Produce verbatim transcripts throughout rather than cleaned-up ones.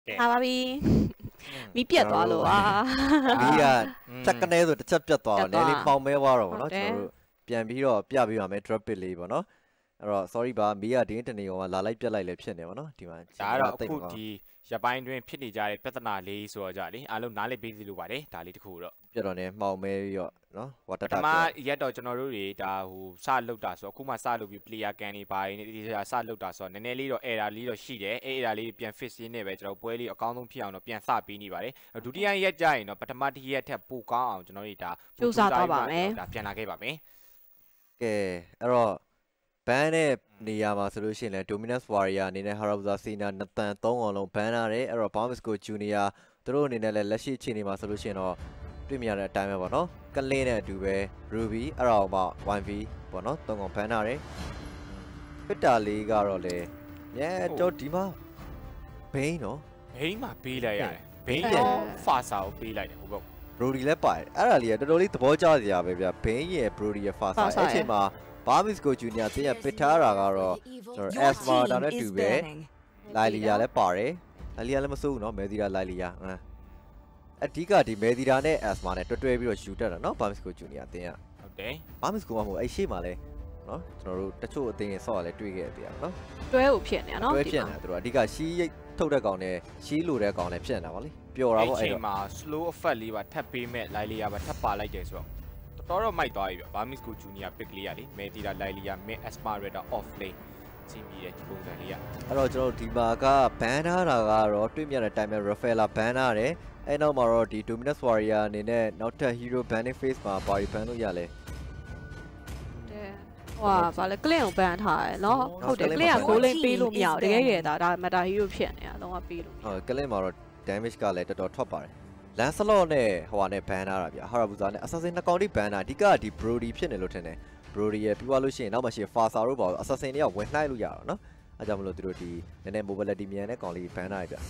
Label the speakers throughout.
Speaker 1: ဟာပါပြီမီးပြတ်သွားလို့อ่ะ
Speaker 2: မီးကတက်ကနဲဆိုတစ်ချက်ပြတ်သွားတော့နည်းလေးပေါင်မဲသွားတော့ဗောနော်ကျွန်တော်တို့ပြန်ပြီးတော့ပြပေးပါမယ် drop bit လေးဗောနော်အဲ့တော့ sorry ပါမီးကဒီတနေ့ကလာလိုက်ပြတ်လိုက်လည်းဖြစ်နေဗောနော်ဒီမှာ
Speaker 3: ဒါတော့အခုဒီရပိုင်းတွင်ဖြစ်နေကြတဲ့ပြဿနာလေးဆိုတော့ကြလေအားလုံးနားလည်ပေးစီလို့ပါတယ်ဒါလေးတခုတော့
Speaker 2: ပြတ်တော့နေမှောင်မဲပြီးတော့နော်ဝါတတာ
Speaker 3: ပထမရက်တော့ကျွန်တော်တို့တွေဒါဟိုစလောက်တာဆိုအခုမှစလုပ်ပြီး player ကန်နေပါနေဒီစလောက်တာဆိုတော့နည်းနည်းလေးတော့ error လေးတော့ရှိတယ်အဲ error လေးပြန် fix ရင်းနေပဲကျွန်တော်ပွဲလေးအကောင်းဆုံးဖြစ်အောင်တော့ပြန်စပေးနေပါတယ်ဒုတိယရက်ကျရင်တော့ပထမတစ်ရက်ထက်ပိုကောင်းအောင်ကျွန်တော်တို့ဒါ
Speaker 1: စူးစမ်းသွားပါမယ်
Speaker 3: ဒါပြန်လာခဲ့ပါမယ်
Speaker 2: ကဲအဲ့တော့ဘန်တဲ့နေရာမှာဆိုလို့ရှိရင်လည်း Dominus Warrior အနေနဲ့ Harabuza Senior နှစ်တန်သုံးအောင်လုံးဘန်လာတယ်အဲ့တော့ Burmese Ghouls Junior သူတို့အနေနဲ့လည်းလက်ရှိအခြေအနေမှာဆိုလို့ရှိရင်တော့တွေ့မြင်ရတဲ့အတိုင်းပဲပေါ့နော်ကလင်းနဲ့အတူပဲ Ruby အဲ့တော့မှ one v ပေါ့နော်သုံးကောင်ဘန်လာတယ်ပစ်တာလေးကတော့လေမြဲတော့ဒီမှာဘိန်းနော်
Speaker 3: ဘိန်းမှာပေးလိုက်ရတယ်ဘိန်းရဲ့ဖာစာကိုပေးလိုက်တယ်ဟုတ်ပေါ့
Speaker 2: Brody လည်းပါတယ်အဲ့ဒါလေးကတော်တော်လေးသဘောကျစရာပဲဗျဘိန်းရဲ့ Brody ရဲ့ဖာစာအဲ့ချိန်မှာBurmese Ghouls Junior တင်းရပစ်ထားတာကတော့ကျွန်တော် Asma တောင်နဲ့တူပဲလိုင်လီယာလည်းပါတယ်လိုင်လီယာလည်းမစိုးဘူးเนาะမဲဒီရာလိုင်လီယာအဓိကဒီမဲဒီရာနဲ့ Asma နဲ့တွဲတွဲပြီးတော့ယူတတ်တာเนาะ Burmese Ghouls Junior တင်းရ
Speaker 3: ဟုတ်တယ်
Speaker 2: Burmese Ghouls မှာမဟုတ်အဲ့ရှေ့မှာလဲเนาะကျွန်တော်တို့တချို့အတင်းနဲ့ဆော့ရလဲတွေ့ခဲ့တယ်เนาะ
Speaker 1: တွဲကိုဖြစ်နေတာเนาะ
Speaker 2: တွဲဖြစ်နေတာသူတို့အဓိကရှီးထုတ်တဲ့ကောင်နဲ့ရှီးလိုတဲ့ကောင်နဲ့ဖြစ်နေတာဗောလေပျော်တာဗောအဲ့
Speaker 3: တော့မှာ slow effect လေးပါထပ်ပေးမဲ့လိုင်လီယာပါထပ်ပါလိုက်တယ်ဆိုတော့တော်တော်မိုက်သွားပြီဗျ Burmese Ghouls Junior pick လေးရလေ Medira Lilia Mid Aspirata off lane စီးပြီးတဲ့ပုံစံလေးရ
Speaker 2: အဲ့တော့ကျွန်တော်ဒီမှာက ban ထားတာကတော့တွေ့မြင်တဲ့အတိုင်းပဲ Rafaela ban ထားတယ်အဲ့နောက်မှာတော့ဒီ Dominus Warrior အနေနဲ့နောက်ထပ် hero banning phase မှာဘာတွေ ban လို့ရလဲ
Speaker 1: တဲ့ဟွာဗာလဲ clean ကို ban ထားတယ်เนาะဟုတ်တယ် clean က goal lane ပေးလို့မရဘူးတကယ်ကြီးဒါဒါ meta hero ဖြစ်နေတာလုံးဝပေးလို့
Speaker 2: ဟုတ် clean မှာတော့ damage ကလည်းတော်တော်ထွက်ပါတယ်Lancelot နဲ့ဟိုဟာနဲ့ဘန်ထားတာဗျာ Harabuza နဲ့ Assassin နှစ်ကောင်တိဘန်တာအဓိကဒီ Brody ဖြစ်နေလို့ထင်တယ် Brody ရဲ့ပြီးသွားလို့ရှိရင်နောက်မှရှိ Fasa တို့ပေါ့ Assassin တွေကဝင်နှိုက်လို့ရတော့နော်အဲကြောင့်မလို့သူတို့ဒီနည်းနည်း mobility မြန်တဲ့ကောင်လေးဘန်ထားရဗျာ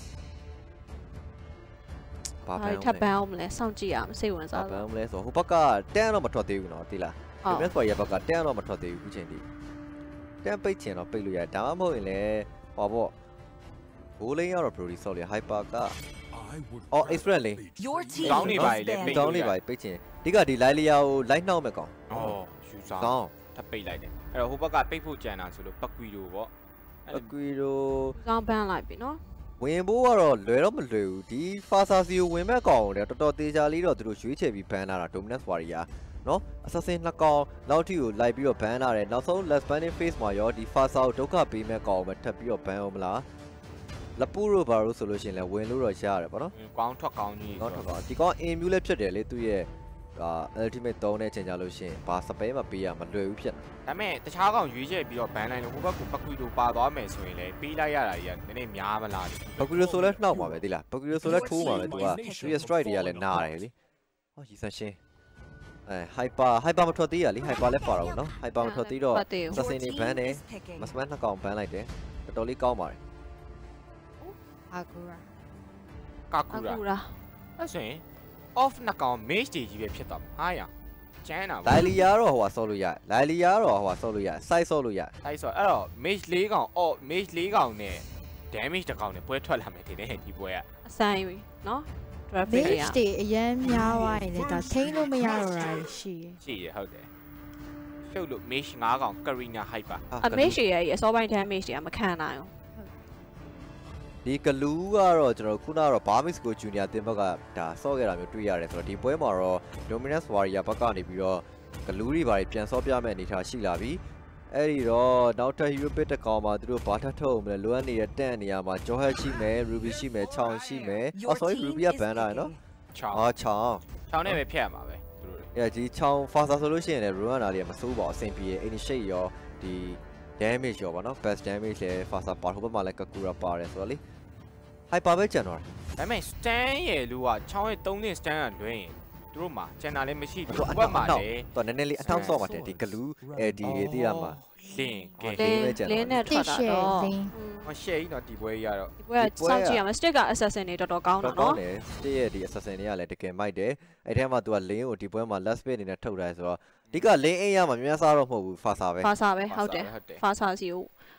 Speaker 1: ဘာဘန်ထပ်ဘန်အောင်မလဲစောင့်ကြည့်ရအောင်စိတ်ဝင်စား
Speaker 2: ဘန်အောင်မလဲဆိုဟိုဘက်ကတန်းတော့မထွက်သေးဘူးနော်သိလားဒီမဲ့ဆိုရဘက်ကတန်းတော့မထွက်သေးဘူးအခုချိန်ထိတန်းပိတ်ချင်တော့ပိတ်လို့ရဒါမှမဟုတ်ရင်လည်းဟောပေါ့ဘိုးလင်းရတော့ Brody ဆော့လေ Hyper ကအော် experience လေး
Speaker 3: ကောင်းနေပါလေပိတ်
Speaker 2: ကောင်းနေပါပိတ်ချင်ဒီကဒီလိုက်လျာကိုလိုက်နှောက်မဲ့ကောင်
Speaker 3: အော်ယူစားကောင်းထပ်ပိတ်လိုက်တယ်အဲ့တော့ဟိုဘက်ကပိတ်ဖို့ကြံတာဆိုလို့ပကွီတို့ပေါ့
Speaker 2: ပကွီတို့
Speaker 1: ကောင်းပန်းလိုက်ပြီနော်
Speaker 2: ဝင်ဖို့ကတော့လွယ်တော့မလွယ်ဘူးဒီ Fasa စီကိုဝင်မဲ့ကောင်တယ်တော်တော်သေးချာလေးတော့သူတို့ရွေးချယ်ပြီးဘန်လာတာ Dominus Warrior နော် Assassin နှစ်ကောင်နောက်ထိကိုလိုက်ပြီးတော့ဘန်လာတယ်နောက်ဆုံး last banning phase မှာရောဒီ Fasa ကိုဒုက္ခပေးမဲ့ကောင်ပဲထပ်ပြီးတော့ဘန်အောင်မလားလပူရိုဘာလို့ဆိုလို့ရှိရင်လည်းဝင်လို့တော့ရတယ်ပေါ့နော်
Speaker 3: ကောင်းထွက်ကောင်းကြီး
Speaker 2: ကောင်းထွက်ကောင်းဒီကောင်အင်မြူလည်းဖြစ်တယ်လေသူ့ရဲ့ဒါ ultimate သုံးတဲ့အချိန်ကြလို့ရှိရင်ဘာစပဲမပေးရမလွယ်ဘူးဖြစ်
Speaker 3: တာဒါပေမဲ့တခြားကောင်ရွေးချက်ပြီးတော့ဘန်လိုက်လို့ဟိုဘက်ကပကွီတို့ပါသွားမယ်ဆိုရင်လည်းပေးလိုက်ရတာကြီးကနည်းနည်းများမလား
Speaker 2: ပကွီတို့ဆိုလည်းနှောက်ပါပဲသိလားပကွီတို့ဆိုလည်းထိုးပါပဲသူကသူရဲ့ strike တွေကလည်းနားတယ်လေဟောရီဆန်ရှင်းအဲ hyper hyper မထွက်သေးရလေ hyper လည်းပါတော့နော် hyper မထွက်သေးတော့ assassin တွေဘန်တယ်မစမတ်နှစ်ကောင်ဘန်လိုက်တယ်တော်တော်လေးကောင်းပါတယ်
Speaker 1: အာကူရာ
Speaker 3: ကာကူရာအဲ့ဆိုရင် off နှစ်ကောင် mage တွေကြီးပဲဖြစ်သွားမှာအားရကျန်းတာ
Speaker 2: လိုင်လီယာတော့ဟိုဟာဆော့လို့ရလိုင်လီယာတော့ဟိုဟာဆော့လို့ရ site ဆော့လို့ရ
Speaker 3: site ဆော့အဲ့တော့ mage လေးကောင် off mage လေးကောင်နဲ့ damage တစ်ကောင်နဲ့ပွဲထွက်လာမယ်ဒီနေ့ဒီပွဲ
Speaker 1: ကအဆိုင်ပြီနော်
Speaker 4: traffic တွေတွေအရန်များသွားရင်လည်းဒါထိန်းလို့မရတော့တာရှိရ
Speaker 3: ရှိရဟုတ်တယ်ရှုပ်လို့ mage ငါးကောင် Karina hyper
Speaker 1: အ mage ရဲ့အစောပိုင်း damage တွေကမခံနိုင်ဘူး
Speaker 2: ဒီကလူးကတော့ကျွန်တော်ခုနကတော့ Burmese Ghouls Junior တင်းဘက်ကဒါဆော့ခဲ့တာမျိုးတွေ့ရတယ်ဆိုတော့ဒီပွဲမှာတော့ Dominus Warrior ဘက်ကနေပြီးတော့ကလူးတွေဘာတွေပြန်ဆော့ပြမဲ့အနေထားရှိလာပြီအဲ့ဒီတော့နောက်ထပ် hero pick တစ်ကောင်မှာသူတို့ဘာထပ်ထုတ်အောင်မလဲလိုအပ်နေတဲ့တန့်နေရာမှာ Johet ရှိမယ် Ruby ရှိမယ် ချောင်းရှိမယ်အော် sorry Ruby ကဘန်လာရနော်
Speaker 3: ချောင်း
Speaker 2: အော်ချောင်း
Speaker 3: ချောင်းနဲ့ပဲဖျက်ရမှာပဲသူတို့
Speaker 2: တွေအဲဒီချောင်း Fasa ဆိုလို့ရှိရင်လည်း run လာလေးကမစိုးပါဘူးအဆင်ပြေ initiate ရောဒီ damage ရောပါနော် best damage လည်း Fasa ပါဟိုဘက်မှာလည်း Kakura ပါတယ်ဆိုတော့လေHyper ပဲကျန်တော့တယ်
Speaker 3: ဒါပေမဲ့ stand ရဲ့လူကချောင်းရဲ့သုံးနှစ် stand ကလွှဲရင်သူတို့မှာကျန်တာလည်းမရှိဘူးဘက်မှာလည်း
Speaker 2: တော့နည်းနည်းလေးအထောက်ဆော့ပါတယ်ဒီဂလူးအဲဒီတွေသိရမှာ
Speaker 3: လင်းကဲ
Speaker 1: လင်းနဲ့ထွက်တာတော့
Speaker 3: ဟောရှယ်ကြီးတော့ဒီပွဲကြီးကတော့
Speaker 1: ဒီပွဲကစောင့်ကြည့်ရမယ် stick က assassin တွေတော်တော်ကောင်းတာနော်
Speaker 2: stick ရဲ့ဒီ assassin တွေကလည်းတကယ်မိုက်တယ်အဲ့ထဲမှာသူကလင်းကိုဒီပွဲမှာ last bit အနေနဲ့ထုတ်ထားဆိုတော့ဒီကလင်းအိမ်ရမှာများများစားတော့မဟုတ်ဘူး Fasa ပဲ
Speaker 1: Fasa ပဲဟုတ်တယ် Fasa စီကို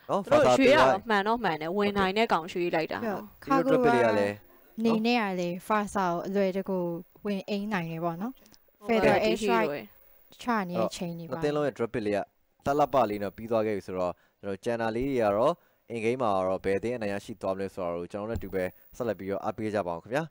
Speaker 2: နော်
Speaker 1: တို့ရွှေရတော့မှန်တော့မှန်တယ်ဝင်နိုင်တဲ့ကောင်ရွှေလိုက်တာ
Speaker 4: ခါ
Speaker 2: ဒီ
Speaker 4: ကို
Speaker 2: drop လေးရလဲ
Speaker 4: နေနေရလေ first ဆောက်အလွယ်တကူဝင်အိမ်နိုင်နေပေါ့နော် feather air strike ချနေချိန်နေပါ
Speaker 2: အတင်းလုံးရဲ့ drop လေးကတလပလေးတော့ပြီးသွားခဲ့ပြီဆိုတော့ကျွန်တော်ကျန်တာလေးတွေကတော့ in game မှာတော့ဘယ်အတင်းအနိုင်ရရှိသွားမလဲဆိုတော့ကျွန်တော်တို့တူပဲဆက်လက်ပြီးတော့အားပေးကြပါအောင်ခင်ဗျာ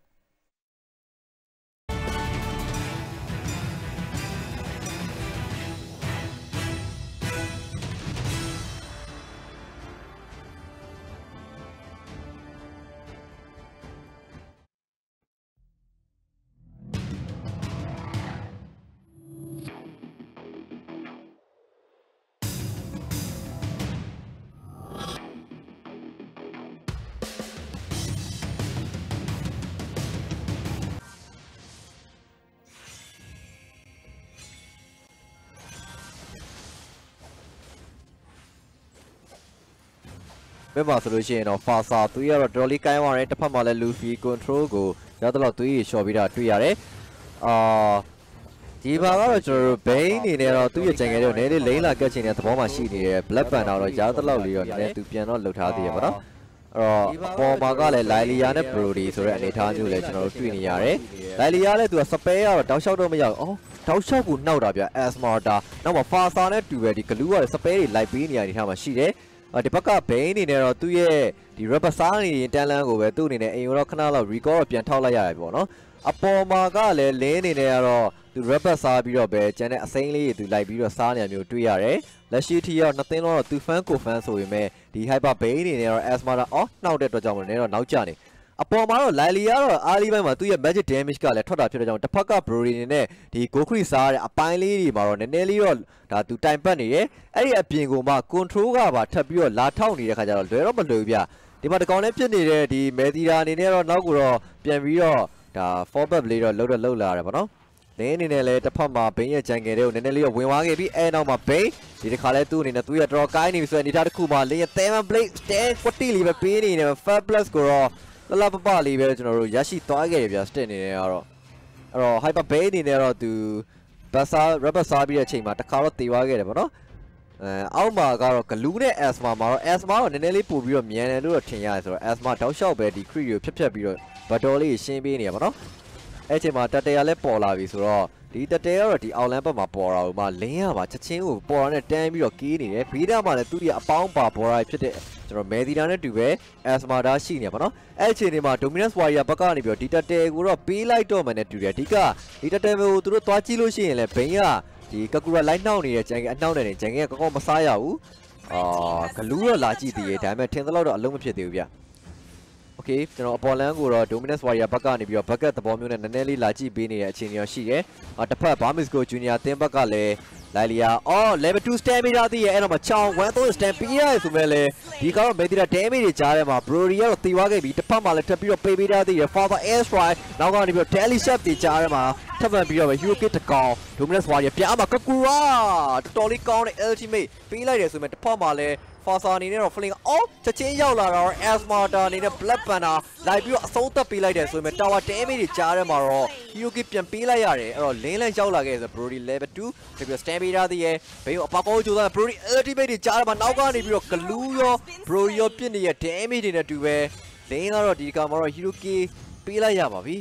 Speaker 2: ဘယ်မှာဆိုလို့ရှိရင်တော့ Fasa သူရတော့ Dolly ကိုင်းသွားတယ်တစ်ဖက်မှာလည်း Luffy control ကိုရတော့သူကြီးရှော့ပြီးတာတွေ့ရတယ်အာဒီဘာကတော့ကျွန်တော်တို့ Bane အနေနဲ့တော့သူ့ရဲ့ကြံငယ်တွေကိုနည်းနည်းလိမ့်လာကက်ချင်တဲ့သဘောမှရှိနေတယ် Black Panther တော့ရတော့လေးတော့နည်းနည်းသူပြန်တော့လှုပ်ထားသေးရပါတော့အဲ့တော့အပေါ်မှာကလည်း Lilia နဲ့ Brody ဆိုတဲ့အနေအထားမျိုးလည်းကျွန်တော်တို့တွေ့နေရတယ် Lilia လည်းသူက spare ကတော့တောက်လျှောက်တော့မရဘူးအော်တောက်လျှောက်ကိုနှောက်တာဗျ Asmarta နောက်မှာ Fasa နဲ့တူပဲဒီ glue ကလည်း spare တွေလိုက်ပေးနေရတဲ့အနေအထားမှာရှိတယ်ဒီဘက်က Bane အနေနဲ့တော့သူ့ရဲ့ဒီ rubber စားနေရင်တန်လန်းကိုပဲသူ့အနေနဲ့အိမ်ရောခဏလောက် recall တော့ပြန်ထောက်လိုက်ရတယ်ပေါ့နော်အပေါ်မှာကလည်းလင်းအနေနဲ့ကတော့သူ rubber စားပြီးတော့ပဲကျန်တဲ့အစိမ်းလေးတွေသူလိုက်ပြီးတော့စားနေရမျိုးတွေ့ရတယ်လက်ရှိထိတော့နှစ်သိန်းတော့သူ fan ကို fan ဆိုပေမဲ့ဒီ hyper Bane အနေနဲ့တော့ Asmarta အော်နှောက်တဲ့အတွက်ကြောင့်မလို့နည်းတော့နောက်ကျနေအပေါ်မှာတော့ Lilia ကတော့အားလေးပိုင်းမှာသူ့ရဲ့ magic damage ကလည်းထွက်တာဖြစ်တဲ့ကြောင့်တစ်ဖက်က Brody အနေနဲ့ဒီ Gokuri စားတဲ့အပိုင်းလေးတွေမှာတော့နည်းနည်းလေးတော့ဒါသူတိုင်ပတ်နေတယ်အဲ့ဒီအပြင်ကိုမှ control ကပါထပ်ပြီးတော့လာထောက်နေတဲ့ခါကျတော့လွယ်တော့မလွယ်ဘူးဗျဒီမှာတကောင်လည်းဖြစ်နေတဲ့ဒီ Medira အနေနဲ့တော့နောက်ကိုတော့ပြန်ပြီးတော့ဒါ forward လေးတော့လှုပ်တော့လှုပ်လာရတယ်ပေါ့နော်လင်းအနေနဲ့လည်းတစ်ဖက်မှာ Bane ရဲ့ဂျန်ငယ်တွေကိုနည်းနည်းလေးဝင်သွားခဲ့ပြီးအဲနောက်မှာ Bane ဒီတစ်ခါလဲသူ့အနေနဲ့သူ့ရဲ့တော်ကိုင်းနေပြီဆိုတဲ့အနေအထားတစ်ခုမှာလင်းရဲ့ Thema Blade တဲကွတ်တီလေးပဲပေးနေတယ် Fabulous ကိုတော့လလပပလေးပဲကျွန်တော်တို့ရရှိသွားခဲ့ရပြစတက်နေတယ်ကတော့အဲ့တော့ Hyper Bane အနေနဲ့တော့သူဘတ်ဆာ rubber စားပြီးတဲ့အချိန်မှာတစ်ခါတော့တေသွားခဲ့တယ်ပေါ့နော်အဲအောက်မှာကတော့ glue နဲ့ asthma မှာတော့ asthma တော့နည်းနည်းလေးပို့ပြီးတော့မြန်တယ်လို့တော့ထင်ရတယ်ဆိုတော့ asthma တောက်လျှောက်ပဲဒီ crit ကိုဖြတ်ဖြတ်ပြီးတော့ battle လေးရှင်းပေးနေရပါတော့အဲ့အချိန်မှာတတဲရလည်းပေါ်လာပြီဆိုတော့ဒီတတဲကတော့ဒီအောက်လမ်းဘက်မှာပေါ်တာဟိုမှာလင်းရမှာချက်ချင်းကိုပေါ်ရတဲ့တန်းပြီးတော့ကေးနေတယ်ဘေးတားမှာလည်းသူ့ရဲ့အပေါင်းပါပေါ်လာဖြစ်တဲ့ကျွန်တော် Medira နဲ့တူပဲ Asmarta ရှိနေပါတော့အဲ့အချိန်ဒီမှာ Dominance Warrior ဘက်ကနေပြီးတော့ဒီတတဲကိုတော့ပေးလိုက်တော့မှနဲ့တူတယ်အဓိကဒီတတဲကိုသူတို့သွားကြည့်လို့ရှိရင်လည်း Bane ကဒီ Kakura လိုက်နှောက်နေတဲ့ဂျန်ကအနှောက်နေတဲ့ဂျန်ကကောကောမစားရဘူးအာဂလူးတော့လာကြည့်သေးတယ်ဒါပေမဲ့ထင်သလောက်တော့အလုံးမဖြစ်သေးဘူးဗျโอเคကျွန်တော်အပေါ်လန်းကိုတော့ Dominance Warrior ဘက်ကနေပြီးတော့ bucket သဘောမျိုးနဲ့နည်းနည်းလေးလာကြည့်ပေးနေတဲ့အခြေအနေရောရှိတယ်။အော်တစ်ဖက် Burmese Ghouls Junior အသင်းဘက်ကလည်း Lilia အော် level two stand ပေးထားသေးရဲ့အဲ့တော့မှချောင်းone three stand ပေးရဆိုမဲ့လေဒီကတော့ Medira damage တွေကြားထဲမှာ Brody ကတော့တီသွားခဲ့ပြီတစ်ဖက်မှာလည်းထပ်ပြီးတော့ပေးပေးထားသေးရဲ့ Father Air Strike နောက်ကနေပြီးတော့ Daily Chef တွေကြားထဲမှာထပ်မံပြီးတော့ပဲ Hero Kit တကောင် Dominance Warrior ပြန်အမှာ Kakura တော်တော်လေးကောင်းတဲ့ ultimate ပေးလိုက်တယ်ဆိုမဲ့တစ်ဖက်မှာလည်းFasa အနေနဲ့တော့ Fling အော်ချက်ချင်းရောက်လာတော့ Asmarta အနေနဲ့ Black Panther လိုက်ပြီးတော့အဆုံးသတ်ပေးလိုက်တယ်ဆိုပေမဲ့ Tower damage တွေကြားထဲမှာတော့ Hero Kit ပြန်ပေးလိုက်ရတယ်အဲ့တော့ lane လန်းရောက်လာခဲ့ဆို Brody level two တကယ် stand ပေးထားသေးရဲ့ဘေးကိုအပေါကောကြိုးစား Brody ultimate တွေကြားထဲမှာနောက်ကနေပြီးတော့ glue ရော Brody ရောပြစ်နေတဲ့ damage တွေနဲ့တူပဲ lane ကတော့ဒီကမှာတော့ Hero Kit ပေးလိုက်ရပါပြီ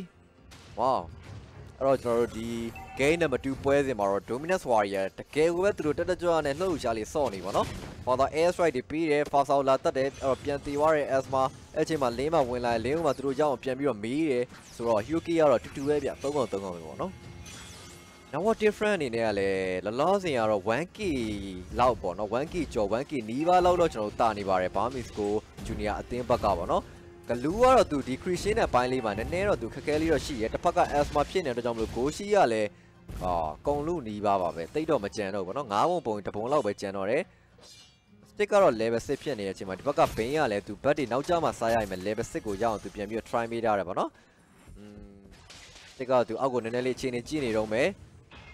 Speaker 2: wow အဲ့တော့ကျွန်တော်တို့ဒီ game number two ပွဲစဉ်မှာတော့ Dominance Warrior တကယ်ကိုပဲသူတို့တက်တက်ကြွနဲ့လှုပ်ရှားလေးစော့နေပါတော့ Father Air Strike တွေပြီးတယ် Fasa လာတက်တယ်အဲ့တော့ပြန်တီသွားတဲ့ Asma အဲ့ချိန်မှာလင်းမှာဝင်လာလင်းမှာသူတို့ကြောင်းပြန်ပြီးတော့မေးတယ်ဆိုတော့ Hyuki ကတော့တူတူပဲဗျသုံးကောင်သုံးကောင်ပဲပေါ့နော် Now what different အနေနဲ့ကလည်းလောလောဆယ်ကတော့ one K လောက်ပေါ့နော် one K ကျော် one K နီးပါးလောက်တော့ကျွန်တော်တို့တာနေပါတယ် Burmese Ghouls Junior အသင်းဘက်ကပေါ့နော်ဂလူးကတော့သူဒီ creation နဲ့ပိုင်းလေးမှာနည်းနည်းတော့သူခက်ခဲလေးတော့ရှိရဲတစ်ဖက်က Asma ဖြစ်နေတဲ့အတွက်ကြောင့်မလို့ Goshi ကလည်းအာကုံလူနီးပါပါပဲတိတ်တော့မကြံတော့ဘူးเนาะငါးပုံပုံတစ်ပုံလောက်ပဲကြံတော့တယ် stick ကတော့ level six ဖြစ်နေတဲ့အချိန်မှာဒီဘက်က Bane ကလည်းသူ bat တွေနောက်ကျမှစားရရင် level six ကိုရအောင်သူပြန်ပြီးတော့ try ပေးထားတယ်ပေါ့နော်อืม stick ကတော့သူအောက်ကိုနည်းနည်းလေးအခြေအနေကြည့်နေတော့မယ်ဂ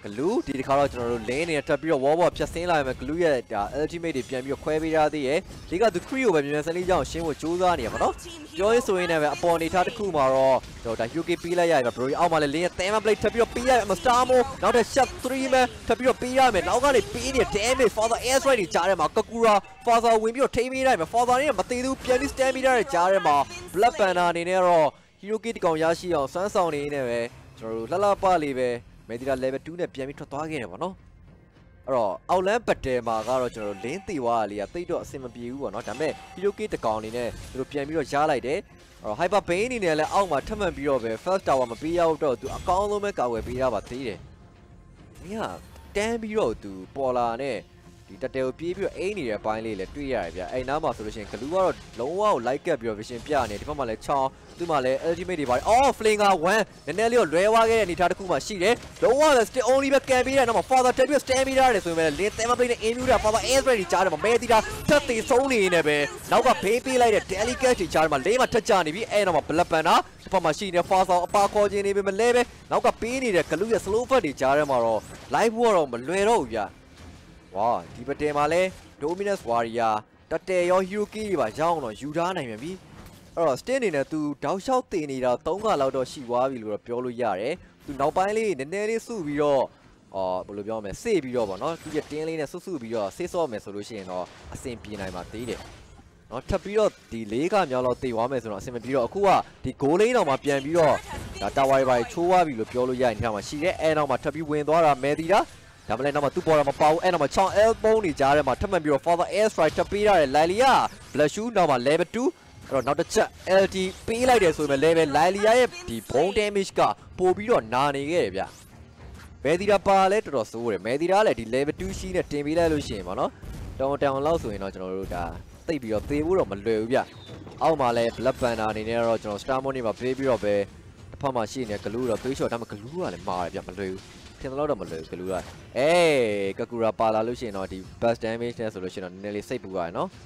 Speaker 2: glue ဒီတစ်ခါတော့ကျွန်တော်တို့လင်းနေတက်ပြီးတော့ wall ပေါ်ဖြတ်ဆင်းလာမယ် glue ရဲ့ဒါ ultimate တွေပြန်ပြီးတော့ခွဲပေးရသေးရဲ့ဒီကသူ crew ကိုပဲမြန်မြန်ဆန်လေးကြောင်းရှင်းဖို့ကြိုးစားနေရပါတော့ပြောရင်းဆိုရင်းနဲ့ပဲအပေါ်နေထားတစ်ခုမှာတော့ကျွန်တော်ဒါ U K ပေးလိုက်ရပြီ bro အောက်မှာလည်းလင်းရဲ့ thema blade ထပ်ပြီးတော့ပေးရမယ် star mo နောက်တဲ့ shot three မှာထပ်ပြီးတော့ပေးရမယ်နောက်ကနေပေးနေ damage father air strike တွေကြားထဲမှာ kakura father ဝင်ပြီးတော့ထိမေးလိုက်မယ် father နဲ့မသေးဘူးပြန်ပြီး stand ပြီးတဲ့ကြားထဲမှာ blood banner အနေနဲ့တော့ hero kit တကောင်ရရှိအောင်စွမ်းဆောင်နေနေပဲကျွန်တော်တို့လှလှပလေးပဲMedira level two နဲ့ပြန်ပြီးထွက်သွားခဲ့တယ်ဗောနော်အဲ့တော့အောက်လန်းဘတ်တယ်မှာကတော့ကျွန်တော်တို့လင်းသေးွားလေးကတိတ်တော့အဆင်မပြေဘူးဗောနော်ဒါပေမဲ့ hero kit တကောင်အနေနဲ့သူတို့ပြန်ပြီးတော့ရားလိုက်တယ်အဲ့တော့ hyper bane အနေနဲ့လည်းအောက်မှာထပ်မံပြီးတော့ပဲ first tower မပေးရတော့သူအကောင်းဆုံးပဲကာဝယ်ပေးရပါသေးတယ်။မင်းကတန်းပြီးတော့သူပေါ်လာနဲ့ဒီတက်တယ်ကိုပြေးပြီးတော့အိမ်နေတဲ့ဘိုင်းလေးလည်းတွေ့ရတယ်ဗျအဲ့နားမှာဆိုလို့ရှိရင်ဂလူကတော့လုံးဝကို like ကပ်ပြီးတော့ vision ပြနေဒီဘက်မှာလည်းချောင်းသူ့မှာလည်း ultimate တွေပါတယ်အော် flinger one နည်းနည်းလေးတော့လွဲသွားခဲ့တဲ့အနေထားတစ်ခုမှရှိတယ်လုံးဝလည်း still only ပဲကန်ပေးတဲ့နောက်မှာ father တက်ပြီး stand ပေးရတယ်ဆိုရင်လည်း thema blade နဲ့ aim ယူတာ father air ready ကြားတယ်မှာမဲတီတာတက်သေးဆုံးနေနေပဲနောက်ကဘေးပေးလိုက်တဲ့ delicate တွေကြားတယ်မှာလေးမှာထက်ကြနေပြီအဲ့နောက်မှာ black banner ဒီဘက်မှာရှိနေတဲ့ father အပါခေါ်ခြင်းနေပဲမလဲပဲနောက်ကပေးနေတဲ့ဂလူရဲ့ slow fat တွေကြားထဲမှာတော့ live ဘောတော့မလွယ်တော့ဘူးဗျဝါဒီပတဲမှာလဲ Dominus Warrior တတဲရော Hyuki တွေပါရောင်းတော့ယူထားနိုင်မြန်ပြီအဲ့တော့ Stin အနေနဲ့သူတောက်လျှောက်တင်နေတာသုံးခါလောက်တော့ရှိသွားပြီလို့တော့ပြောလို့ရတယ်သူနောက်ပိုင်းလေးနည်းနည်းလေးစုပြီးတော့အော်ဘယ်လိုပြောမလဲစေ့ပြီးတော့ဗောနော်သူရဲ့တင်းလေးနဲ့ဆွတ်ဆွပြီးတော့ဆေးဆော့မယ်ဆိုလို့ရှိရင်တော့အဆင်ပြေနိုင်မှာသေးတယ်နော်ထပ်ပြီးတော့ဒီလေးခါမြောက်တော့တေသွားမယ်ဆိုတော့အဆင်မပြေတော့အခုကဒီ goal lane တော့မှပြန်ပြီးတော့ဒါတာဝါရီပါချိုးသွားပြီလို့ပြောလို့ရရင်ဒီမှာရှိတယ်အဲနောက်မှာထပ်ပြီးဝင်သွားတာမဲတီတာဒါမှလည်းနောက်မှာသူ့ပေါ်တာမပေါဘူးအဲ့နောက်မှာချောင်း elbow နေကြားထဲမှာထပ်မံပြီးတော့ father air strike ထပ်ပေးရတယ် Lilia blood shoe နောက်မှာ level two အဲ့တော့နောက်တစ်ချက် L D ပေးလိုက်တယ်ဆိုရင် level Lilia ရဲ့ဒီ bone damage ကပို့ပြီးတော့နာနေခဲ့တယ်ဗျမဲတီတာပါလဲတော်တော်စိုးတယ်မဲတီတာလည်းဒီ level two ရှိနဲ့တင်ပေးလိုက်လို့ရှိရင်ပေါ့နော်တောင်တောင်လောက်ဆိုရင်တော့ကျွန်တော်တို့ဒါသိပ်ပြီးတော့သေဖို့တော့မလွယ်ဘူးဗျအောက်မှာလည်း blood banner အနေနဲ့တော့ကျွန်တော် star money မှာပေးပြီးတော့ပဲတစ်ဖက်မှာရှိနေ glue တော့သွေးလျှော်ဒါမှ glue ကလည်းမာတယ်ဗျမလွယ်ဘူးထင်တော့တော့မလွယ်ဘူးဂလူကအေးကကူရာပါလာလို့ရှိရင်တော့ဒီ burst damage နဲ့ဆိုလို့ရှိရင်တော့နည်းနည်းလေးစိတ်ပူရတယ်နော်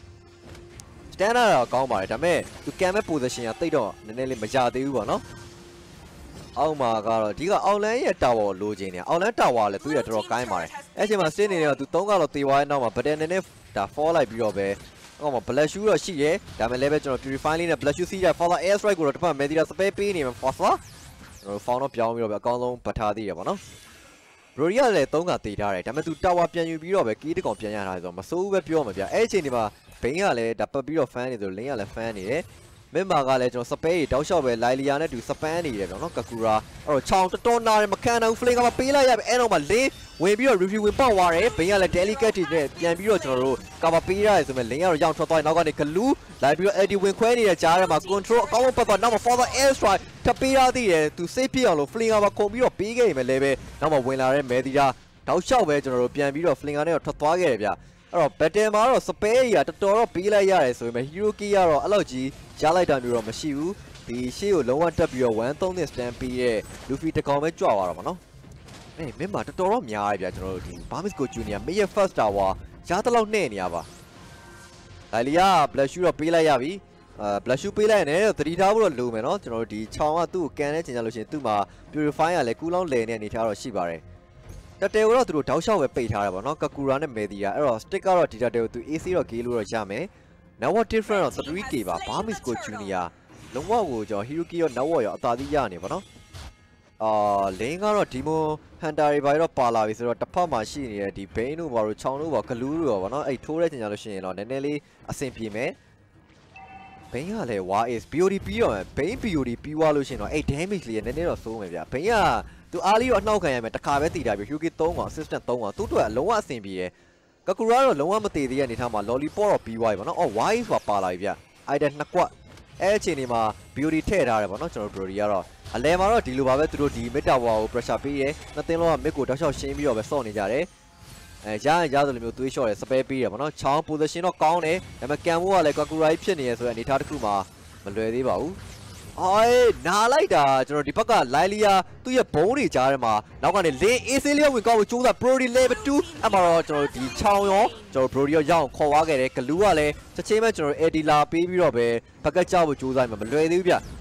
Speaker 2: standard တော့ကောင်းပါတယ်ဒါပေမဲ့သူ cam မဲ့ position ကတိတ်တော့နည်းနည်းလေးမရသေးဘူးပေါ့နော်အောက်မှာကတော့ဒီကအောက်လန်းရဲ့ tower ကိုလိုချင်နေအောက်လန်း tower လည်းသူ့ရတော်တော်ကိုင်းပါတယ်အဲ့ချိန်မှာ stin နေတော့သူသုံးခါတော့တေသွားတဲ့နောက်မှာ button နည်းနည်းဒါ fall လိုက်ပြီးတော့ပဲအောက်မှာ black shoe တော့ရှိရဲဒါပေမဲ့လည်းပဲကျွန်တော် purify လေးနဲ့ black shoe စီးရ father air strike ကိုတော့တစ်ဖက် medira spare ပေးနေမှာ father ကျွန်တော် found တော့ပြောင်းပြီးတော့ပဲအကောင်းဆုံးပတ်ထားသေးရပါတော့ဘရိုရီကလည်းသုံးခါတေးထားတယ်ဒါပေမဲ့သူတာဝါပြန်ယူပြီးတော့ပဲကီးတကောင်ပြန်ရတာဆိုတော့မစိုးဘူးပဲပြောမှာဗျအဲ့အချိန်ဒီမှာဘိန်းကလည်းဒါပတ်ပြီးတော့ fan နေဆိုလင်းကလည်း fan နေတယ်မင်းမာကလည်းကျွန်တော်စပဲးတောက်လျှောက်ပဲလိုင်လီယာနဲ့တူစပန်းနေတယ်ဗျနော်ကကူရာအဲ့တော့ချောင်းတော်တော်နာတယ်မခံနိုင်ဘူးဖလင်းကမှပေးလိုက်ရပြီအဲ့တော့မှလင်းဝင်ပြီးတော့ review ဝင်ပေါက်သွားတယ်ဘိန်းကလည်း delicate နဲ့ပြန်ပြီးတော့ကျွန်တော်တို့ကာဗာပေးရတယ်ဆိုမဲ့လင်းကတော့ရောင်းထွက်သွားတယ်နောက်ကနေဂလူးလိုက်ပြီးတော့ L D ဝင်ခွဲနေတဲ့ကြားထဲမှာ control အကောင်းဆုံးပတ်သွားနောက်မှာ father air strike ထပ်ပေးရသေးတယ်သူ safe ဖြစ်အောင်လို့ fling ကမှခုံပြီးတော့ပေးခဲ့ရင်ပဲလည်းပဲနောက်မှဝင်လာတဲ့မဲတီတာတောက်လျှောက်ပဲကျွန်တော်တို့ပြန်ပြီးတော့ flinger နဲ့တော့ထွက်သွားခဲ့တယ်ဗျအဲ့တော့ battle မှာတော့ spare ကြီးကတော်တော်တော့ပေးလိုက်ရတယ်ဆိုပေမဲ့ hero key ကတော့အဲ့လောက်ကြီးရလိုက်တာမျိုးတော့မရှိဘူးဒီရှေ့ကိုလုံးဝတက်ပြီးတော့one threeနဲ့ stand ပေးတဲ့ Luffy တကောင်ပဲကြွသွားတော့ဗောနော်အေးမင်းမတော်တော်တော့များရဗျကျွန်တော်တို့ဒီ Burmese Ghouls Junior မေးရ first tower ရတလောက်နှဲ့နေရပါဒါလီယာ black shoe တော့ပေးလိုက်ရပြီအာ black shoe ပေးလိုက်ရတယ်သတိထားဖို့တော့လိုမယ်နော်ကျွန်တော်တို့ဒီချောင်းကသူ့ကိုကန်တဲ့ချိန်ကြလို့ရှိရင်သူ့မှာ purify ကလည်းကူးလောင်းလည်နေတဲ့အနေထားတော့ရှိပါတယ်တတဲကိုတော့သူတို့တောက်လျှောက်ပဲပိတ်ထားတယ်ဗောနော်ကကူရာနဲ့မေဒီယာအဲ့တော့ stick ကတော့ဒီတတဲကိုသူ A C တော့ gay လို့တော့ရမယ် now what different တော့ three K ပါ Burmese Ghouls Junior လုံးဝကိုကျွန်တော် hero key ရော now ရောအသာသီးရနေဗောနော်အာလင်းကတော့ဒီမို hunter တွေဘာတော့ပါလာပြီဆိုတော့တစ်ဖက်မှာရှိနေတဲ့ဒီ bane တို့ဘာလို့ချောင်းတို့ဘာဂလူးတို့ရောဗောနော်အဲ့ထိုးတဲ့ချိန်ကြလို့ရှိရင်တော့နည်းနည်းလေးအဆင်ပြေမယ်ဘိန်းကလည်း war is B O D ပြီးတော့ဘိန်း B O D ပြီးသွားလို့ရှိရင်တော့အဲ့ damage လေးနည်းနည်းတော့စိုးမယ်ဗျဘိန်းကသူအားလေးတော့အနှောက်ခံရမယ်တစ်ခါပဲတည်တာပြီ Hyuki သုံးကောင် assistant သုံးကောင်သူ့အတွက်လုံးဝအဆင်ပြေတယ်ကကူရာတော့လုံးဝမတည်သေးတဲ့အနေထားမှာ lollipop တော့ပြီးသွားပြီဗောနော်အော် wise ဆိုတာပါလာပြီဗျ item နှစ်ကွက်အဲ့အချိန်ဒီမှာ B O D ထည့်ထားတယ်ဗောနော်ကျွန်တော် Brody ကတော့အလဲမှာတော့ဒီလိုပါပဲသူတို့ဒီ mid tower ကို pressure ပေးတယ်နှစ်သင်းလုံးက mid ကိုတောက်လျှောက်ရှင်းပြီးတော့ပဲစော့နေကြတယ်အဲရရင်ရသလိုမျိုးသွေးလျှော့တယ် spare ပေးတယ်ဗောနော်ချောင်း position တော့ကောင်းတယ်ဒါပေမဲ့ကန်ဖို့ကလည်းကကူရာကြီးဖြစ်နေရဆိုတဲ့အနေထားတစ်ခုမှာမလွယ်သေးပါဘူးအော်နာလိုက်တာကျွန်တော်ဒီဘက်ကလိုင်လီယာသူ့ရဲ့ဘုံတွေကြားထဲမှာနောက်ကနေလင်း AC လေးဝင်ကောက်ဖို့ကြိုးစား Brody level two အမှတော့ကျွန်တော်ဒီချောင်းရောကျွန်တော် Brody ရောရအောင်ခေါ်သွားခဲ့တယ်ဂလူးကလည်းချက်ချင်းပဲကျွန်တော် Eddie လာပေးပြီးတော့ပဲဘက်ကကြောက်ဖို့ကြိုးစားနေမှာမလွယ်သေးဘူးဗျ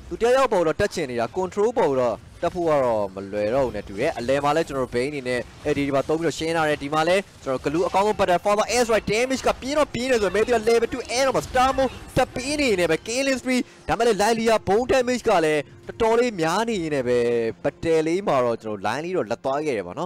Speaker 2: သူတရားရောက်ပေါ်တော့တက်ချင်နေတာ control ပေါ်တော့တက်ဖို့ကတော့မလွယ်တော့ဘူးနဲ့တူတယ်အလဲမှာလဲကျွန်တော် Bane အနေနဲ့အဲ့ဒီဒီမှာသုံးပြီးတော့ရှင်းလာတယ်ဒီမှာလဲကျွန်တော် glue အကောင်းဆုံးပတ်တယ် Father Air Strike damage ကပြင်းတော့ပြင်းနေဆိုမေးပြီးတော့ level two air တော့ star mode တက်ပြင်းနေနေပဲ killing spree ဒါမှလည်း Lilia bone damage ကလည်းတော်တော်လေးများနေနေပဲပတ်တယ်လေးမှာတော့ကျွန်တော် line လေးတော့လက်သွားခဲ့တယ်ပေါ့နော်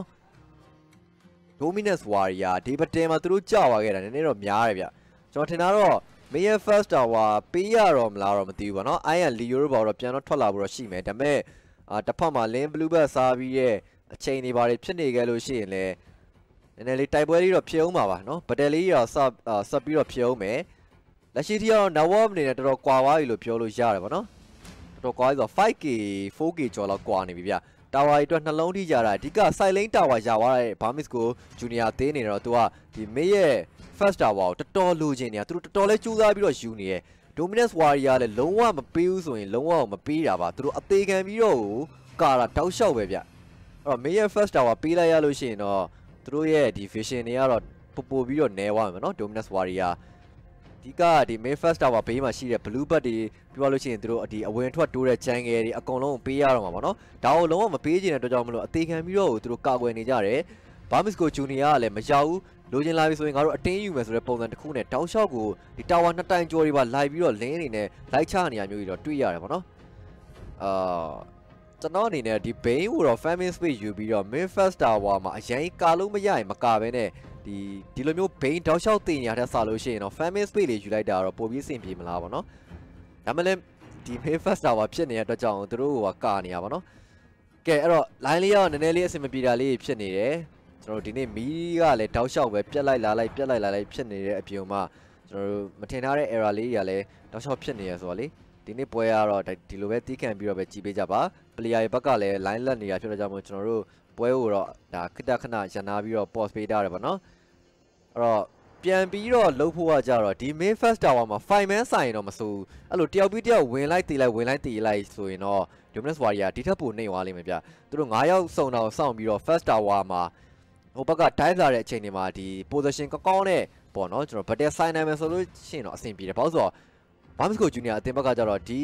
Speaker 2: Dominance Warrior ဒီပတ်တယ်မှာသူတို့ကြာသွားခဲ့တာနည်းနည်းတော့များတယ်ဗျကျွန်တော်ထင်တာတော့Mayor first tower ပေးရတော့မလားတော့မသိဘူးပေါ့နော် Iron Leo ဘောတော့ပြန်တော့ထွက်လာဖို့တော့ရှိမယ်ဒါပေမဲ့အာတစ်ဖက်မှာ Lane Blue Bat စားပြီးရဲ့အချိန်တွေပါတယ်ဖြစ်နေခဲ့လို့ရှိရင်လည်းနည်းနည်းလေးတိုက်ပွဲလေးတော့ဖြစ်အောင်ပါပါနော်ဘတယ်လေးတော့ဆက်ဆက်ပြီးတော့ဖြစ်အောင်မယ်လက်ရှိထိကတော့ Nawab အနေနဲ့တော်တော်ကွာသွားပြီလို့ပြောလို့ရတယ်ပေါ့နော်တော်တော်ကွာပြီဆိုတော့ five K four K ကျော်လောက်ကွာနေပြီဗျ Tower တွေအတွက်နှလုံးထိကြတာအဓိက Side Lane Tower ရသွားတဲ့ Burmese Ghouls Junior သေးနေတော့သူကဒီ Mid ရဲ့ First Tower ကိုတော်တော်လိုချင်နေတာသူတို့တော်တော်လေးကြိုးစားပြီးတော့ယူနေရယ် Dominance Warrior လည်းလုံးဝမပေးဘူးဆိုရင်လုံးဝမပေးတာပါသူတို့အသေးခံပြီးတော့ကာတာတောက်လျှောက်ပဲဗျအဲ့တော့ Mayor First Tower ပေးလိုက်ရလို့ရှိရင်တော့သူတို့ရဲ့ဒီ vision တွေကတော့ပို့ပို့ပြီးတော့နဲသွားမှာနော် Dominance Warrior ဒီကဒီ Main First Tower ဘေးမှာရှိတဲ့ Blue Bat တွေပြောလို့ရှိရင်သူတို့ဒီအဝင်ထွက်တိုးတဲ့ jungle တွေအကုန်လုံးပေးရတော့မှာပေါ့နော်ဒါကိုလုံးဝမပေးချင်တဲ့အတွက်ကြောင့်မလို့အသေးခံပြီးတော့သူတို့ကာကွယ်နေကြတယ် Burmese Ghouls Junior ကလည်းမရောက်ဘူးလိုချင်လာပြီဆိုရင်ငါတို့အတင်းယူမယ်ဆိုတဲ့ပုံစံတစ်ခုနဲ့တောက်လျှောက်ကိုဒီ Tower နှစ်တိုင်ကျော်တွေပါလိုက်ပြီးတော့လင်းနေနဲ့လိုက်ချနေရမျိုးကြီးတော့တွေ့ရတယ်ပေါ့နော်အာကျွန်တော်အနေနဲ့ဒီ Bane ကိုတော့ Famine Space ယူပြီးတော့ Main First Tower မှာအရင်ကာလို့မရရင်မကာပဲနဲ့ဒီဒီလိုမျိုး Bane တောက်လျှောက်တင်ရတဲ့ဆာလို့ရှိရင်တော့ Famine Space လေးယူလိုက်တာတော့ပိုပြီးအဆင်ပြေမလားပေါ့နော်ဒါမှလည်းဒီ Main First Tower ဖြစ်နေတဲ့အတွက်ကြောင့်သူတို့ကကာနေရပါတော့ကဲအဲ့တော့ line လေးရောနည်းနည်းလေးအဆင်မပြေတာလေးဖြစ်နေတယ်ကျွန်တော်ဒီနေ့မီးကလည်းတောက်လျှောက်ပဲပြက်လိုက်လာလိုက်ပြက်လိုက်လာလိုက်ဖြစ်နေတဲ့အပြင်မှာကျွန်တော်တို့မထင်ထားတဲ့ error လေးတွေကလည်းတောက်လျှောက်ဖြစ်နေရဆိုတော့လေဒီနေ့ပွဲရတော့ဒီလိုပဲတီးခံပြီးတော့ပဲကြည်ပေးကြပါ player ရဲ့ဘက်ကလည်း line လက်နေတာဖြစ်တော့ကြောင့်မို့ကျွန်တော်တို့ပွဲကိုတော့ဒါခက်တခဏရန်နာပြီးတော့ pause ပေးထားတယ်ပေါ့နော်အဲ့တော့ပြန်ပြီးတော့လှုပ်ဖို့ကကြတော့ဒီ main first tower မှာ five man ဆိုင်တော့မစိုးအဲ့လိုတယောက်ပြီးတယောက်ဝင်လိုက်တီးလိုက်ဝင်လိုက်တီးလိုက်ဆိုရင်တော့ Dominance Warrior ဒီထက်ပိုနှိမ့်သွားလိမ့်မယ်ဗျသူတို့nineယောက်စုံတော့စောင့်ပြီးတော့ first tower မှာဟိုဘက်က dive လာတဲ့အချိန်တွေမှာဒီ position ကောင်းကောင်းနဲ့ပေါ့နော်ကျွန်တော် battle sign နိုင်မယ်ဆိုလို့ရှိရင်တော့အဆင်ပြေတယ်ဘာလို့ဆိုတော့ Burmese Ghouls Junior အသင်းဘက်ကကြတော့ဒီ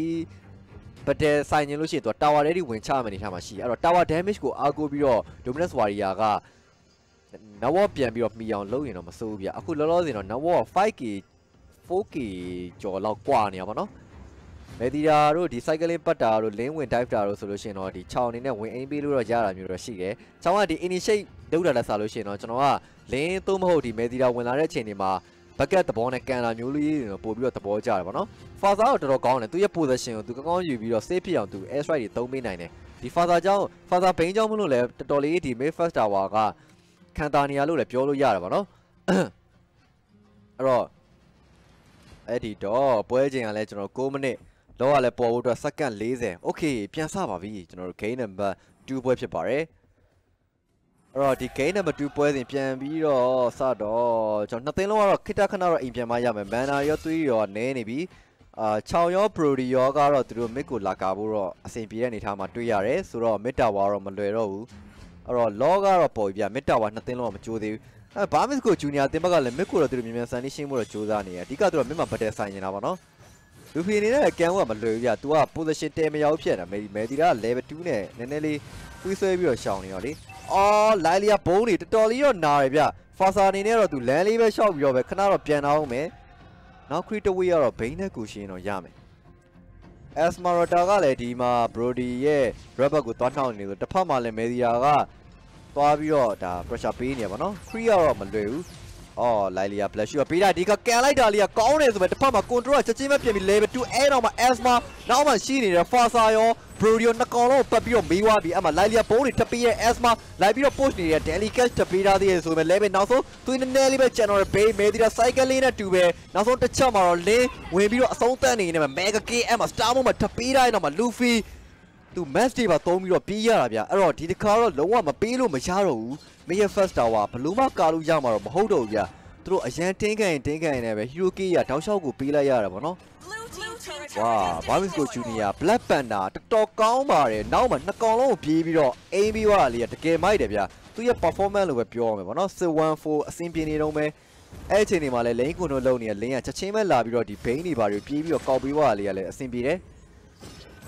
Speaker 2: battle sign ရင်လို့ရှိရင်သူက tower ထဲဝင်ချမယ်နေထားမှာရှိအဲ့တော့ tower damage ကိုအားကိုးပြီးတော့ Dominance Warrior က Nawab ပြန်ပြီးတော့မှီအောင်လုပ်ရင်တော့မစိုးဘူးဗျအခုလောလောဆယ်တော့ Nawab five K four K ကျော်လောက်ကွာနေရပါတော့မေဒီယာတို့ဒီ cycling ပတ်တာတို့ lane ဝင် dive တာတို့ဆိုလို့ရှိရင်တော့ဒီ6အနေနဲ့ဝင်အိမ်ပေးလို့တော့ရတာမျိုးတော့ရှိတယ်။6ကဒီ initiate လုပ်တာလက်စားလို့ရှိရင်တော့ကျွန်တော်က lane သုံးမဟုတ်ဒီမေဒီယာဝင်လာတဲ့အချိန်တွေမှာ bucket သဘောနဲ့ကန်တာမျိုးလေးပို့ပြီးတော့သဘောကျတယ်ပေါ့နော်။ Father တော့တော်တော်ကောင်းတယ်သူရဲ့ position ကိုသူကောင်းကောင်းယူပြီးတော့ safe ဖြစ်အောင်သူ air strike တွေသုံးပေးနိုင်တယ်။ဒီ Father ကြောင့် Father Bane ကြောင့်မလို့လဲတော်တော်လေးဒီ main first tower ကခံတာနေရလို့လည်းပြောလို့ရတယ်ပေါ့နော်။အဲ့တော့အဲ့ဒီတော့ပွဲချိန်ကလည်းကျွန်တော်nineမိနစ်လောကလည်းပေါ်ဖို့အတွက်စက္ကန့်forty โอเคပြန်စပါပြီကျွန်တော်တို့ game number two ပွဲဖြစ်ပါတယ်အဲ့တော့ဒီ game number two ပွဲစဉ်ပြန်ပြီးတော့စတော့ကျွန်တော်နှစ်သိန်းလုံးကတော့ခိတခဏတော့အိမ်ပြန်မရမယ် mana ရောသွေးရောနဲနေပြီအာ6ရော brody ရောကတော့သူတို့ mid ကိုလာကာဖို့တော့အဆင်ပြေတဲ့အနေထားမှာတွေ့ရတယ်ဆိုတော့ mid tower တော့မလွယ်တော့ဘူးအဲ့တော့ law ကတော့ပေါ်ပြီဗျ mid tower နှစ်သိန်းလုံးကမကြိုးသေးဘူးအဲ Burmese Ghouls Junior အသင်းဘက်ကလည်း mid ကိုတော့သူတို့မြန်မြန်ဆန်နေရှင်းဖို့တော့ကြိုးစားနေတယ်အဓိကသူတို့ mid မှာ battle ဆိုင်နေတာပါနော်လူဖီအနေနဲ့ကန်ကမလွယ်ဘူးပြ။ तू က position တဲမရောက်ဖြစ်နေတာ။မယ်ဒီက level two နဲ့နည်းနည်းလေးတွေးဆွဲပြီးတော့ရှောင်နေရောလေ။အော် Lilia ဘုံတွေတော်တော်လေးတော့နာရပြ။ Fasa အနေနဲ့တော့ तू လမ်းလေးပဲရှောက်ပြီးတော့ပဲခဏတော့ပြန်အောင်မယ်။နောက် crit away ကတော့ Bane နဲ့ကိုရှင်တော့ရမယ်။ Esmeralda ကလည်းဒီမှာ Brody ရဲ့ rubber ကိုသွားနှောက်နေလို့တစ်ဖက်မှာလည်း Media ကသွားပြီးတော့ဒါ pressure ပေးနေရပါတော့။ Free ကတော့မလွယ်ဘူး။အော် Lilia flash ကပေးတာဒီကကန်လိုက်တာလေးကကောင်းတယ်ဆိုပဲတစ်ဖက်မှာ control ကချက်ချင်းပဲပြင်ပြီး level two အဲ့တော့မှ Asma နောက်မှရှိနေတဲ့ Fasa ရော Brody ရောနှစ်ကောင်လုံးပတ်ပြီးတော့မေးသွားပြီးအဲ့မှာ Lilia ဘုံတွေထပ်ပေးရဲ့ Asma လိုက်ပြီးတော့ push နေတဲ့ Daily Cash ထပ်ပေးထားသေးတယ်ဆိုပေမဲ့ level နောက်ဆုံးသူနည်းနည်းလေးပဲ channel ဘေးမေးဒီတာ cycle လေးနဲ့တူပဲနောက်ဆုံးတစ်ချက်မှာတော့လင်းဝင်ပြီးတော့အဆုံးသတ်နေနေမှာ Mega K အဲ့မှာ Star Mode မှာထပ်ပေးထားရင်တော့မှ Luffy သူ match တွေပါသုံးပြီးတော့ပြေးရတာဗျအဲ့တော့ဒီတစ်ခါတော့လုံးဝမပေးလို့မရတော့ဘူး Mayor First Tower ဘလို့မှကာလို့ရမှာတော့မဟုတ်တော့ဘူးဗျသူတို့အရန်တင်းကန်ရင်တင်းကန်ရင်လည်းပဲ Hero K ရတောက်လျှောက်ကိုပေးလိုက်ရတာပေါ့နော်ဝါ Burmese Ghouls Junior Black Panther တော်တော်ကောင်းပါတယ်နောက်မှနှစ်ကောင်လုံးကိုပြေးပြီးတော့အိမ်ပြီးသွားတာလေးကတကယ်မိုက်တယ်ဗျသူရဲ့ performance လို့ပဲပြောရမယ်ပေါ့နော်six one fourအဆင်ပြေနေတော့ပဲအဲ့အချိန်တွေမှာလည်း lane control လုပ်နေတဲ့ lane ကချက်ချင်းပဲလာပြီးတော့ဒီ Bane တွေပါတွေပြေးပြီးတော့ကောက်ပေးသွားတာလေးကလည်းအဆင်ပြေတယ်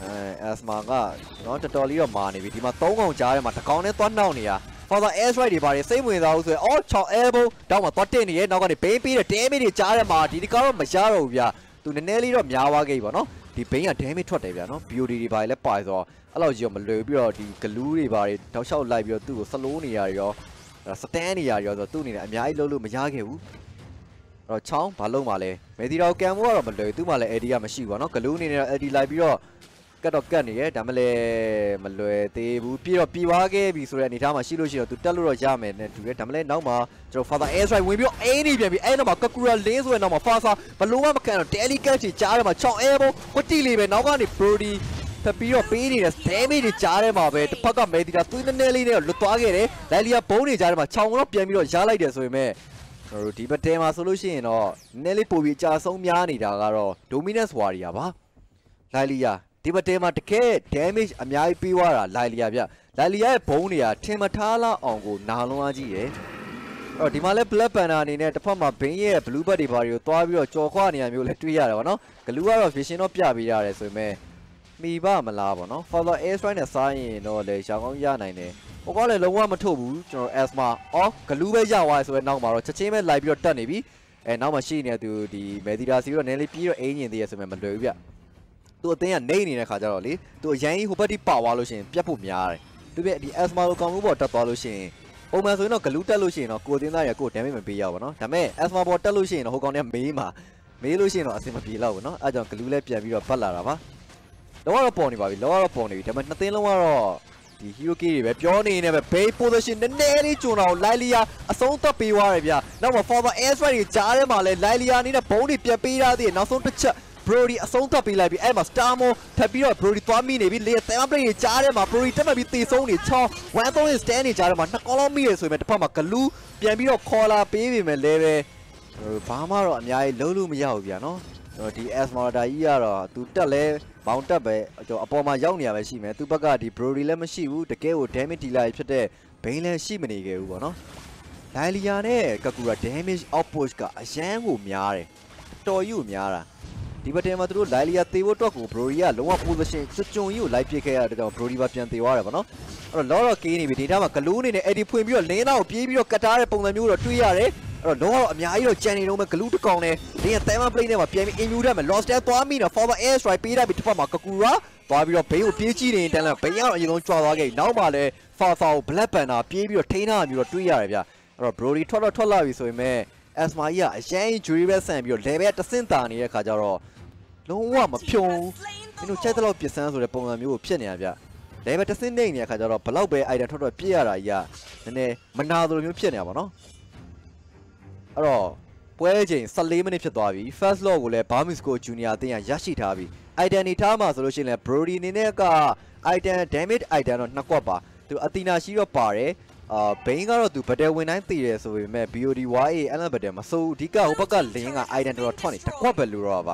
Speaker 2: asma ကနော်တော်တော်လေးတော့မာနေပြီဒီမှာသုံးកောင်ကြားထဲမှာတစ်កောင်နဲ့သွားနှောက်နေတာ Father air strike တွေပါတယ်စိတ်ဝင်စားလို့ဆိုရင်အော်၆ elbow တောင်းမှာသွားတက်နေရဲနောက်ကနေဘေးပြီးတဲ့ damage တွေကြားထဲမှာဒီဒီကတော့မရတော့ဘူးဗျာသူနည်းနည်းလေးတော့များသွားခဲ့ပြီပေါ့နော်ဒီဘိန်းက damage ထွက်တယ်ဗျာနော် B O D တွေပါတယ်လည်းပါဆိုတော့အဲ့လောက်ကြီးတော့မလွယ်ပြီးတော့ဒီဂလူးတွေပါတယ်တောက်လျှောက်လိုက်ပြီးတော့သူ့ကိုစလိုးနေရရောစတန်နေရရောဆိုတော့သူ့အနေနဲ့အများကြီးလုံးလို့မရခဲ့ဘူးအဲ့တော့ချောင်းဘာလုံးပါလဲမေဒီတော်ကံမိုးကတော့မလွယ်သူ့မှာလည်း A D ကမရှိဘူးပေါ့နော်ဂလူးအနေနဲ့ A D လိုက်ပြီးတော့ကတ်တော့ကတ်နေရဲဒါမှလည်းမလွယ်သေးဘူးပြီးတော့ပြီးသွားခဲ့ပြီဆိုတဲ့အနေထားမှာရှိလို့ရှိရင်သူတက်လို့တော့ရမယ်နဲ့တူတယ်ဒါမှလည်းနောက်မှာကျွန်တော် Father air strike ဝင်ပြီးတော့အင်းနေပြန်ပြီအဲ့နောက်မှာ Kakura လင်းဆိုတဲ့နောက်မှာ Fasa ဘလုံးဝမကန်တော့ Delicate ကြီးကြားထဲမှာ၆ elbow ကွတီလေးပဲနောက်ကနေ Brody ထပ်ပြီးတော့ပေးနေတဲ့ damage တွေကြားထဲမှာပဲတစ်ဖက်က Medita သွေးနည်းနည်းလေးနဲ့လွတ်သွားခဲ့တယ်လိုက်လီယာဘုံတွေကြားထဲမှာ၆တော့ပြန်ပြီးတော့ရလိုက်တယ်ဆိုရင်မဲ့ကျွန်တော်တို့ဒီဘက်တဲမှာဆိုလို့ရှိရင်တော့နည်းနည်းလေးပိုပြီးအကြဆုံးများနေတာကတော့ Dominance Warrior ပါလိုက်လီယာဒီဘက်တဲမှာတကယ် damage အများကြီးပေးသွားတာလိုက်လီယာဗျလိုက်လီယာရဲ့ဘုံတွေကထင်မထားလောက်အောင်ကိုနာလုံးအားကြီးရယ်အဲ့တော့ဒီမှာလဲ Black Panther အနေနဲ့တစ်ဖက်မှာဘင်းရဲ့ Blue Bird တွေဘာတွေကိုတွားပြီးတော့ကြော်ခွာနေရမျိုးလဲတွေ့ရတယ်ဗောနော်ဂလူကတော့ vision တော့ပြပေးရတယ်ဆိုပေမဲ့မိဘမလားဗောနော် Father air strike နဲ့စားရင်တော့လေရောင်ကောင်းရနိုင်တယ်ဟိုကောလည်းလုံးဝမထုတ်ဘူးကျွန်တော် asthma အော်ဂလူပဲရသွားဆိုတဲ့နောက်မှာတော့ချက်ချင်းပဲလိုက်ပြီးတော့တက်နေပြီအဲနောက်မှာရှိနေသူဒီ Medita စီတော့နည်းလေးပြီးတော့အင်းညင်သေးရဆိုပေမဲ့မလွယ်ဘူးဗျသူအတင်းကနေနေတဲ့ခါကျတော့လေသူအရင်ဟိုဘက်တိပါသွားလို့ရှိရင်ပြတ်ဖို့များတယ်သူပြဒီ asthma လိုကောင်မှုပေါ်တက်သွားလို့ရှိရင်ပုံမှန်ဆိုရင်တော့ဂလူတက်လို့ရှိရင်တော့ကိုတင်းသားရကို damage မပေးရဘူးဗောနော်ဒါပေမဲ့ asthma ပေါ်တက်လို့ရှိရင်တော့ဟိုကောင်တွေကမေးမှာမေးလို့ရှိရင်တော့အဆင်မပြေတော့ဘူးနော်အဲကြောင့်ဂလူလည်းပြန်ပြီးတော့ပတ်လာတာပါလောကတော့ပေါ်နေပါပြီလောကတော့ပေါ်နေပြီဒါပေမဲ့နှစ်သင်းလုံးကတော့ဒီ hero key တွေပဲပြောနေနေပဲ base position နည်းနည်းလေးကျွန်းတော့လိုက်လီယာအဆုံးသတ်ပေးသွားတယ်ဗျနောက်မှာ Father air strike တွေကြားထဲမှာလဲလိုက်လီယာအနေနဲ့ဘုံတွေပြတ်ပေးထားသေးတယ်နောက်ဆုံးတစ်ချက် Brody အဆုံးသတ်ပေးလိုက်ပြီအဲ့မှာ Star Mo ထပ်ပြီးတော့ Brody သွားမိနေပြီလေတဲမပရိတ်ကြားထဲမှာ Brody တက်မှပြီးတေဆုံးနေချောင်းone three stand နေကြားထဲမှာနှစ်ကောင်းလုံးမိရဆိုရင်တစ်ဖက်မှာဂလူးပြန်ပြီးတော့ခေါ်လာပေးပြီမယ်လဲပဲဘာမှတော့အများကြီးလုံးလို့မရဘူးဗျာနော်ဒီ Asmorata ကြီးကတော့သူတက်လဲဘောင်တက်ပဲကျွန်တော်အပေါ်မှာရောက်နေရပဲရှိမယ်သူဘက်ကဒီ Brody လည်းမရှိဘူးတကယ်ကို damage dealer ဖြစ်တဲ့ Bane လည်းရှိမနေခဲ့ဘူးပေါ့နော် Lilia နဲ့ Kakura damage output ကအရန်ကိုများတယ်တော်ကြီးကိုများတာဒီဘက်ထဲမှာသူတို့ Lilia သေဖို့အတွက်ကို Brody ကလုံးဝ position ကျွတ်ကျွန်းကြီးကိုလိုက်ပစ်ခဲ့ရတဲ့ကြောင့် Brody ပါပြန်သေသွားတယ်ပေါ့နော်အဲ့တော့ Lord of Key နေပြီဒေတာမှာဂလူးအနေနဲ့ Eddie ဖွင့်ပြီးတော့လင်းသားကိုပြေးပြီးတော့ကတ်ထားတဲ့ပုံစံမျိုးတော့တွေ့ရတယ်အဲ့တော့လုံးဝအများကြီးတော့ကြံနေတော့မဲ့ဂလူးတစ်ကောင်နဲ့လင်းရဲ့ Thema plate နဲ့မှာပြန်ပြီး immune တက်မယ် Lost Death သွားမိတော့ Forward air strike ပေးလိုက်ပြီးတစ်ဖက်မှာ Kakura သွားပြီးတော့ဘေးကိုပြေးကြည့်နေတန်းလဲဘေးကတော့အရင်ဆုံးကြွားသွားခဲ့ပြီနောက်မှလည်း Fasa ကို Black Panther ပြေးပြီးတော့ထိန်းထားမျိုးတော့တွေ့ရတယ်ဗျအဲ့တော့ Brody ထွက်တော့ထွက်လာပြီဆိုရင်မဲ့ Asma ကြီးကအရန် jury ပဲဆန်ပြီးတော့ level တစ်ဆင့်တာနေတဲ့ခါကျတော့လုံးဝမဖြုံမင်းတို့ချက်တော့ပစ်စမ်းဆိုတဲ့ပုံစံမျိုးကိုဖြစ်နေတာဗျ level တစ်ဆင့်နေနေတဲ့ခါကျတော့ဘလောက်ပဲ item ထွက်တော့ပြည့်ရတာကြီးကနည်းနည်းမနာသလိုမျိုးဖြစ်နေတာပါနော်အဲ့တော့ပွဲချိန်ဆယ်လေးမိနစ်ဖြစ်သွားပြီ first law ကိုလည်း Burmese Ghouls Junior အသင်းကရရှိထားပြီ item နေထားမှာဆိုလို့ရှိရင်လည်း Brody အနေနဲ့က item damage item တော့နှစ်ကွက်ပါသူအသီနာရှိတော့ပါတယ်အာဘိန်းကတော့သူဘဒယ်ဝင်တိုင်းတည်တယ်ဆိုပေမဲ့ B O D Y A အလန်ဘဒယ်မဆိုးအဓိကဟိုဘက်ကလင်းက item တော်တော်ထွက်နေတစ်ကွက်ပဲလို့တော့ပါ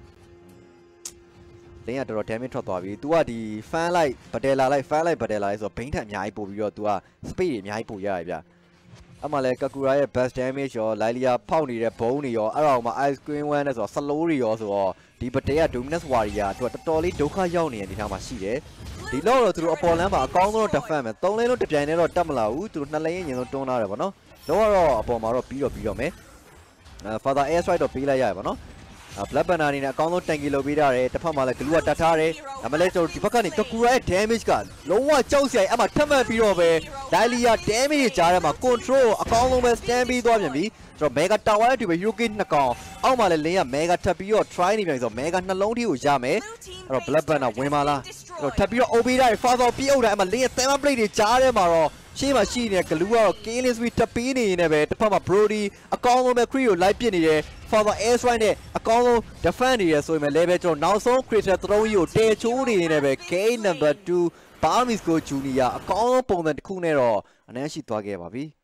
Speaker 2: လင်းကတော်တော် damage ထွက်သွားပြီ तू ကဒီ fan လိုက်ဘဒယ်လာလိုက် fan လိုက်ဘဒယ်လာလိုက်ဆိုတော့ဘိန်းထက်အများကြီးပို့ပြီးတော့ तू က speed တွေအများကြီးပို့ရရဗျအမှလည်း Kakura ရဲ့ best damage ရော Lilia ဖောက်နေတဲ့ဘုံတွေရောအဲ့တော့မှ ice cream one နဲ့ဆိုတော့ slow တွေရောဆိုတော့ဒီဘဒယ်က dominance warrior သူကတော်တော်လေးဒုက္ခရောက်နေတဲ့အနေထားမှာရှိတယ်ဒီလောက်တော့သူတို့အပေါ်လမ်းမှာအကောင်းဆုံး defend မယ်သုံးလင်းလုံးတစ်ပြိုင်တည်းတော့တက်မလာဘူးသူတို့နှစ်လင်းရင်ရင်ဆုံးတွန်းလာတယ်ဗောနော်တော့တော့အပေါ်မှာတော့ပြီးတော့ပြီးတော့မယ်အဲ Father air strike တော့ပေးလိုက်ရတယ်ဗောနော် Black Panther အနေနဲ့အကောင်းဆုံး tanky လုပ်ပေးထားတယ်တစ်ဖက်မှာလည်း glue ကတတ်ထားတယ်ဒါမှလည်းကျွန်တော်ဒီဘက်ကနေ Kakura ရဲ့ damage ကလုံးဝကြောက်စရာအဲ့မှာထပ်မှတ်ပြီးတော့ပဲ Lilia damage ကြားထဲမှာ control အကောင်းဆုံးပဲ stand ပြီးသွားပြန်ပြီကျွန်တော် Mega Tower ရဲ့ဒီပဲ Hero Key နှစ်ကောင်အောက်မှာလည်းလင်းက Mega ထပ်ပြီးတော့ try နေပြန်ပြီဆိုတော့ Mega နှလုံးထိကိုရမယ်အဲ့တော့ Black Panther ဝင်ပါလားအဲ့တော့ထပ်ပြီးတော့ O B ได้ Fasa ပြေးအုပ်တယ်အဲ့မှာလင်းရဲ့ Thema plate တွေကြားထဲမှာတော့ရှေ့မှာရှိနေတဲ့ glue ကတော့ Killing Spree တက်ပေးနေနေပဲတစ်ဖက်မှာ Brody အကောင်းဆုံးပဲ Cree ကိုလိုက်ပစ်နေတယ် Father air strike နဲ့အကောင်းဆုံး defend နေရဆိုရင်လည်း level ကျွန်တော်နောက်ဆုံး creator သလုံးကြီးကိုတဲချိုးနေနေပဲ game number two Burmese Ghouls Junior အကောင်းဆုံးပုံစံတစ်ခုနဲ့တော့အနည်းရှိသွားခဲ့ပါပြီ